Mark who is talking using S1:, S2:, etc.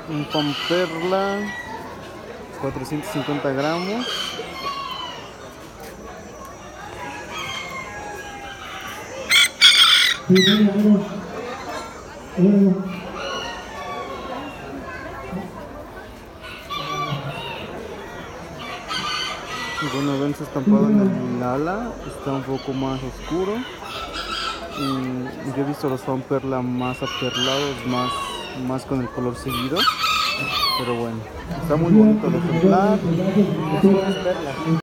S1: Un pan perla, 450 gramos. Y bueno, ven su estampado en el ala, está un poco más oscuro. Y yo he visto los pan perla más aperlados, más con el color seguido. Pero bueno, está muy bonito el ejemplar. Es perla.